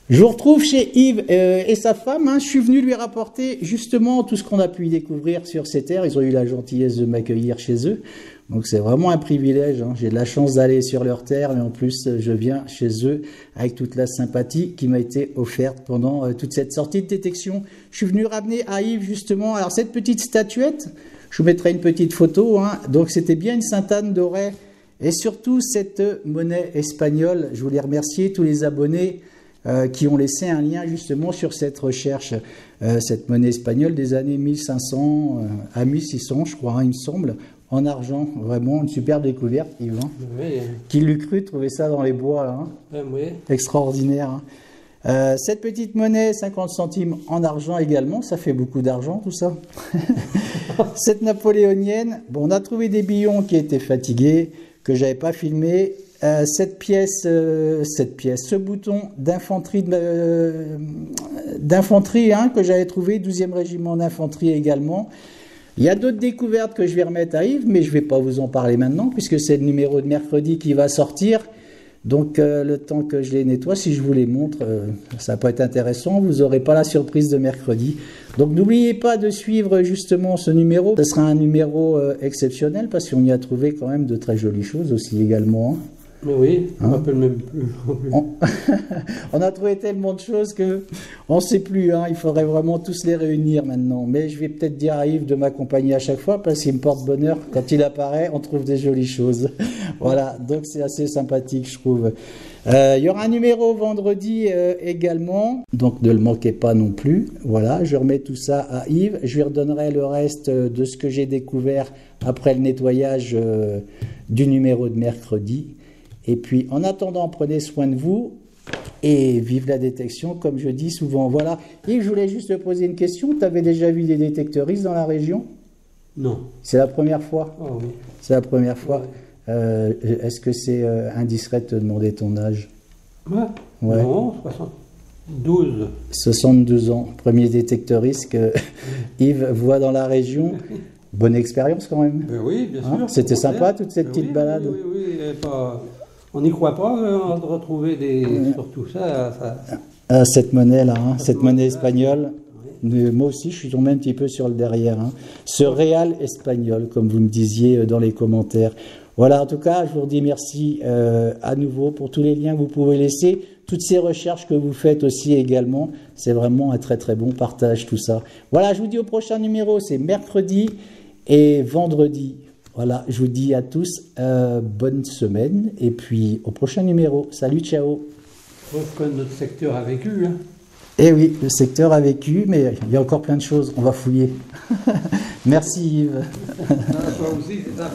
Je vous retrouve chez Yves et sa femme. Hein. Je suis venu lui rapporter justement tout ce qu'on a pu y découvrir sur ces terres. Ils ont eu la gentillesse de m'accueillir chez eux. Donc c'est vraiment un privilège. Hein. J'ai de la chance d'aller sur leur terre, mais en plus je viens chez eux avec toute la sympathie qui m'a été offerte pendant toute cette sortie de détection. Je suis venu ramener à Yves justement. Alors cette petite statuette, je vous mettrai une petite photo. Hein. Donc c'était bien une Sainte-Anne dorée et surtout cette monnaie espagnole. Je voulais remercier tous les abonnés qui ont laissé un lien justement sur cette recherche, cette monnaie espagnole des années 1500 à 1600, je crois, hein, il me semble, en argent. Vraiment une superbe découverte, Yves. Hein. Oui. Qui l'eût cru trouver ça dans les bois, là, hein. Oui. Extraordinaire. Hein. Cette petite monnaie, 50 centimes en argent également, ça fait beaucoup d'argent tout ça. Cette napoléonienne, bon, on a trouvé des billons qui étaient fatigués, que j'avais pas filmé. Cette pièce, ce bouton d'infanterie hein, que j'avais trouvé, 12e régiment d'infanterie également. Il y a d'autres découvertes que je vais remettre à Yves, mais je ne vais pas vous en parler maintenant, puisque c'est le numéro de mercredi qui va sortir. Donc le temps que je les nettoie, si je vous les montre, ça peut être intéressant, vous n'aurez pas la surprise de mercredi. Donc n'oubliez pas de suivre justement ce numéro, ce sera un numéro exceptionnel, parce qu'on y a trouvé quand même de très jolies choses aussi également. Hein. Mais oui, on ne rappelle même plus. On a trouvé tellement de choses qu'on ne sait plus. Hein, il faudrait vraiment tous les réunir maintenant. Mais je vais peut-être dire à Yves de m'accompagner à chaque fois parce qu'il me porte bonheur. Quand il apparaît, on trouve des jolies choses. Voilà, donc c'est assez sympathique, je trouve. Il y aura un numéro vendredi également, donc ne le manquez pas non plus. Voilà, je remets tout ça à Yves. Je lui redonnerai le reste de ce que j'ai découvert après le nettoyage du numéro de mercredi. Et puis, en attendant, prenez soin de vous et vive la détection, comme je dis souvent. Voilà. Et je voulais juste te poser une question. Tu avais déjà vu des détecteuristes dans la région? Non. C'est la première fois? Oh, oui. C'est la première fois. Est-ce que c'est indiscret de te demander ton âge? Ouais. Non, 72. 62 ans. Premier détecteuriste que Yves voit dans la région. Bonne expérience quand même. Oui, bien sûr. C'était sympa toute cette petite balade. Oui. On n'y croit pas de retrouver surtout ça. Cette monnaie-là, hein, cette monnaie espagnole. Oui. Moi aussi, je suis tombé un petit peu sur le derrière. Hein. Ce réal espagnol, comme vous me disiez dans les commentaires. Voilà, en tout cas, je vous redis merci à nouveau pour tous les liens que vous pouvez laisser. Toutes ces recherches que vous faites aussi également. C'est vraiment un très très bon partage, tout ça. Voilà, je vous dis au prochain numéro, c'est mercredi et vendredi. Voilà, je vous dis à tous bonne semaine et puis au prochain numéro. Salut, ciao. Preuve que notre secteur a vécu. Hein. Eh oui, le secteur a vécu, mais il y a encore plein de choses. On va fouiller. Merci Yves. Toi aussi, c'est ça.